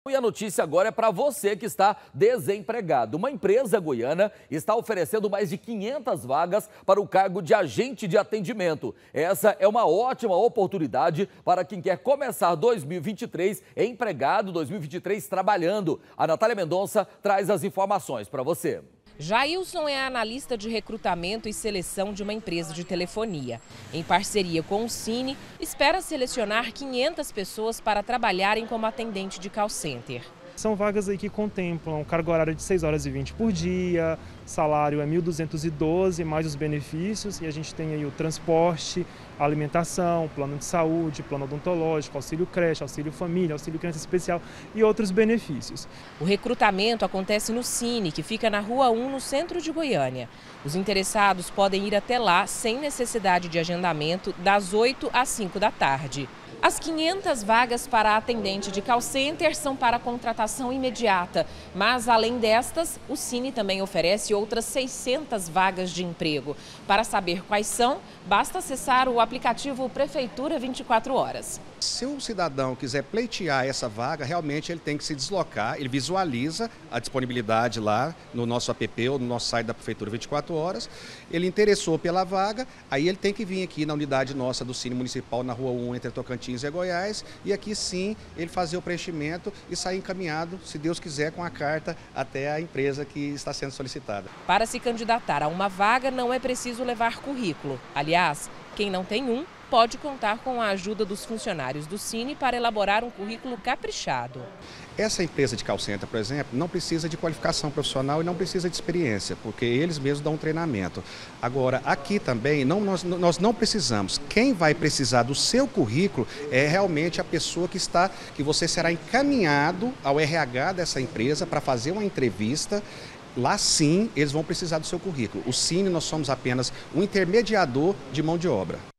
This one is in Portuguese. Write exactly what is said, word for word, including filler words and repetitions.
E a notícia agora é para você que está desempregado. Uma empresa goiana está oferecendo mais de quinhentas vagas para o cargo de agente de atendimento. Essa é uma ótima oportunidade para quem quer começar dois mil e vinte e três empregado, dois mil e vinte e três trabalhando. A Natália Mendonça traz as informações para você. Jailson é analista de recrutamento e seleção de uma empresa de telefonia. Em parceria com o Cine, espera selecionar quinhentas pessoas para trabalharem como atendente de call center. São vagas aí que contemplam carga horária de seis horas e vinte por dia, salário é mil duzentos e doze, mais os benefícios, e a gente tem aí o transporte, a alimentação, plano de saúde, plano odontológico, auxílio creche, auxílio família, auxílio criança especial e outros benefícios. O recrutamento acontece no Cine, que fica na Rua um, no centro de Goiânia. Os interessados podem ir até lá sem necessidade de agendamento, das oito às cinco da tarde. As quinhentas vagas para atendente de call center são para contratação imediata, mas além destas, o Cine também oferece outras seiscentas vagas de emprego. Para saber quais são, basta acessar o aplicativo Prefeitura vinte e quatro horas. Se o cidadão quiser pleitear essa vaga, realmente ele tem que se deslocar, ele visualiza a disponibilidade lá no nosso app ou no nosso site da Prefeitura vinte e quatro horas, ele interessou pela vaga, aí ele tem que vir aqui na unidade nossa do Cine Municipal, na Rua um, entre Tocantins e Goiás, e aqui sim ele fazer o preenchimento e sair encaminhado, se Deus quiser, com a carta até a empresa que está sendo solicitada. Para se candidatar a uma vaga não é preciso levar currículo. Aliás, quem não tem um, pode contar com a ajuda dos funcionários do Cine para elaborar um currículo caprichado. Essa empresa de call center, por exemplo, não precisa de qualificação profissional e não precisa de experiência, porque eles mesmos dão um treinamento. Agora, aqui também, não, nós, nós não precisamos. Quem vai precisar do seu currículo é realmente a pessoa que está, que você será encaminhado ao R H dessa empresa para fazer uma entrevista. Lá sim, eles vão precisar do seu currículo. O Cine, nós somos apenas um intermediador de mão de obra.